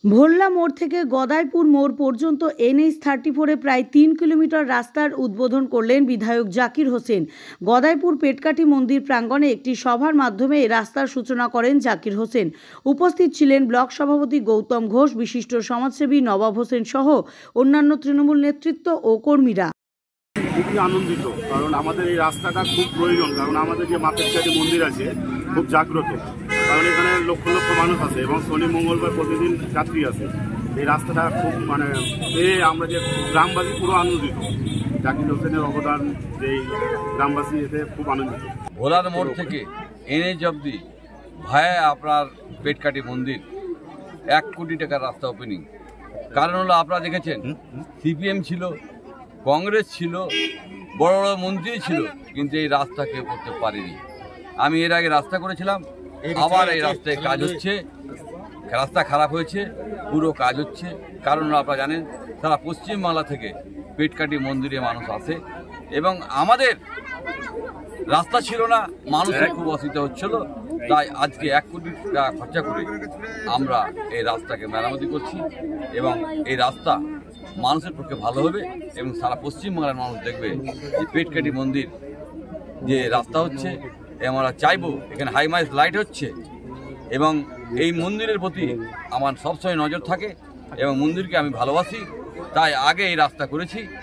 ভোল্লা মোড় থেকে গদাইপুর মোড় পর্যন্ত NH-34-এ প্রায় 3 কিলোমিটার রাস্তার উদ্বোধন করলেন বিধায়ক জাকির হোসেন। গদাইপুর পেটকাঠি মন্দির প্রাঙ্গণে একটি সভার মাধ্যমে এই রাস্তার সূচনা করেন জাকির হোসেন। উপস্থিত ছিলেন ব্লক সভাপতি গৌতম ঘোষ, বিশিষ্ট সমাজসেবী নবাব হোসেন সহ অন্যান্য তৃণমূল নেতৃত্ব ও কর্মীরা। খুবই আনন্দিত, কারণ আমাদের এই রাস্তাটা খুব প্রয়োজন। কারণ আমাদের যে মাপেরকাঠি মন্দির আছে খুব জাগ্রত, কারণ এখানে লক্ষ লক্ষ মানুষ আছে এবং শনি মঙ্গলবার প্রতিদিন যাত্রী আছে। এই রাস্তাটা খুব আমরা যে গ্রামবাসী পুরো আনন্দিত। জাকির হোসেনের অবদান যে গ্রামবাসী এতে খুব আনন্দিত। ভোলার মোড় থেকে NH অবধি ভায়া আপনার পেটকাঠি মন্দির 1 কোটি টাকার রাস্তা ওপেনিং। কারণ হলো আপনারা দেখেছেন CPM ছিল, কংগ্রেস ছিল, বড় বড় মন্ত্রী ছিল, কিন্তু এই রাস্তা কেউ করতে পারেনি। আমি এর আগে রাস্তা করেছিলাম, আবার এই রাস্তায় কাজ হচ্ছে। রাস্তা খারাপ হয়েছে, পুরো কাজ হচ্ছে। কারণ আপনারা জানেন সারা পশ্চিমবাংলা থেকে পেটকাঠি মন্দিরে মানুষ আসে এবং আমাদের রাস্তা ছিল না, মানুষের খুব অসুবিধা হচ্ছিল। তাই আজকে 1 কোটি টাকা খরচা করে আমরা এই রাস্তাকে মেরামতি করছি এবং এই রাস্তা মানুষের পক্ষে ভালো হবে এবং সারা পশ্চিমবাংলার মানুষ দেখবে যে পেটকাঠি মন্দির যে রাস্তা হচ্ছে। আমরা চাইবো এখানে হাইমাইস লাইট হচ্ছে এবং এই মন্দিরের প্রতি আমার সবসময় নজর থাকে এবং মন্দিরকে আমি ভালোবাসি, তাই আগে এই রাস্তা করেছি।